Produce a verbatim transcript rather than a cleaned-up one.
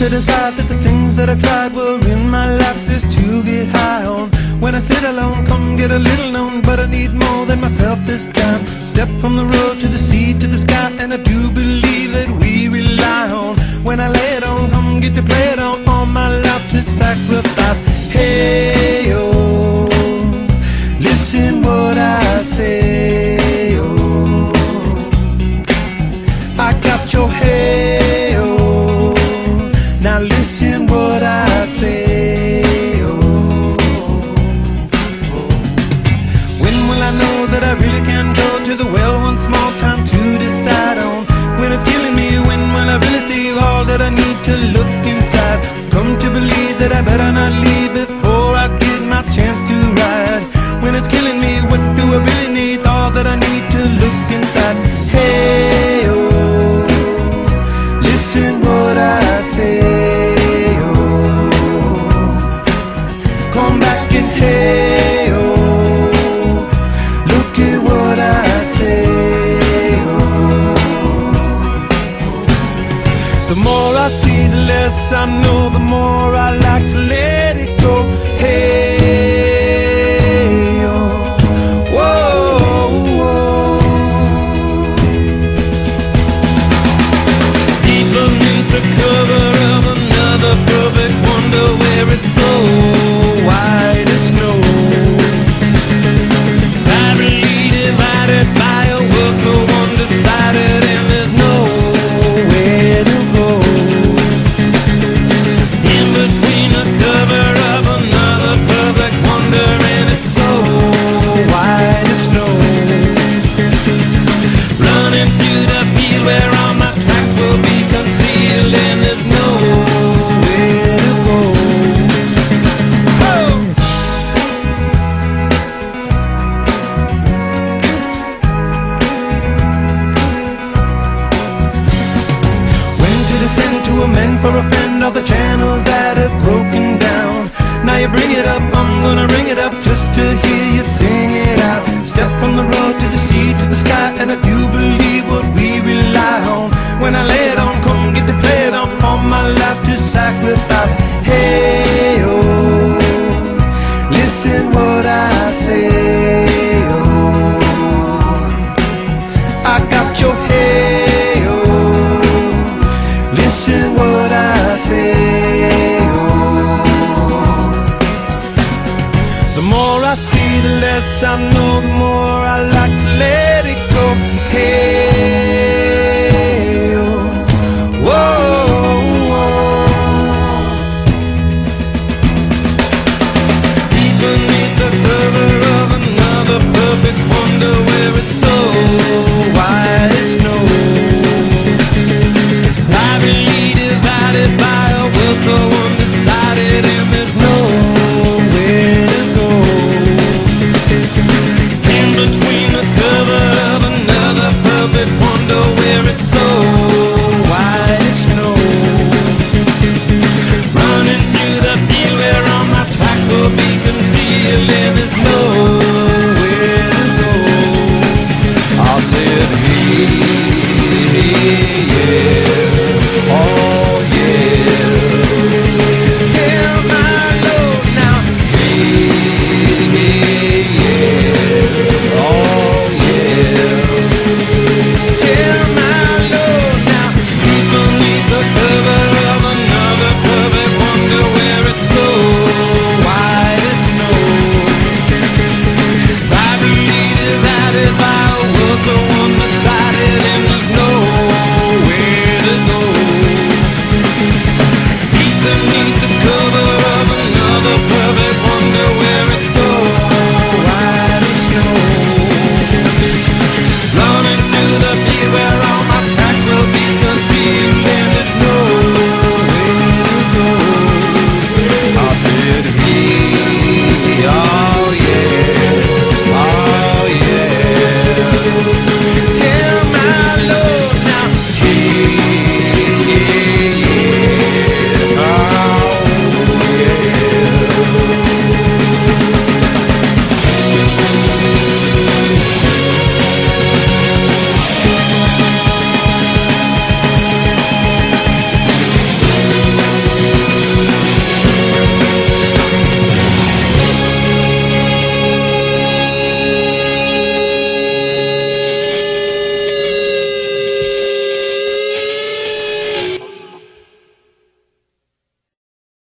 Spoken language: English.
to decide that the things that I tried were in my life just to get high on. When I sit alone, come get a little known, but I need more than myself this time. Step from the road to the sea to the sky, and I do believe that we rely on. When I lay it on, come get to play it on, all my life to sacrifice. Hey, oh, listen what I say, oh, I got your hey, oh, now listen what I say, oh, when will I know that I really can go to the well one small time to decide on? When it's killing me, when will I really see all that I need to look inside? Come to believe that I better not leave before I get my chance to ride. When it's killing me, what do I really need? All that I need to look inside. Hey, oh, listen what I say, oh, come back and hey, oh, look at what I say, oh. The more I see, the less I know, the more I like to let it go. Hey, oh, whoa, whoa. Deep beneath the cover of another perfect wonder, where it's so white as snow, privately divided by a world so undecided, and there's nowhere to go. In between the cover of another perfect wonder, and it's so white as snow, running through the field where all my tracks will be concealed, and there's nowhere to go. Oh! When to descend to a man for a friend,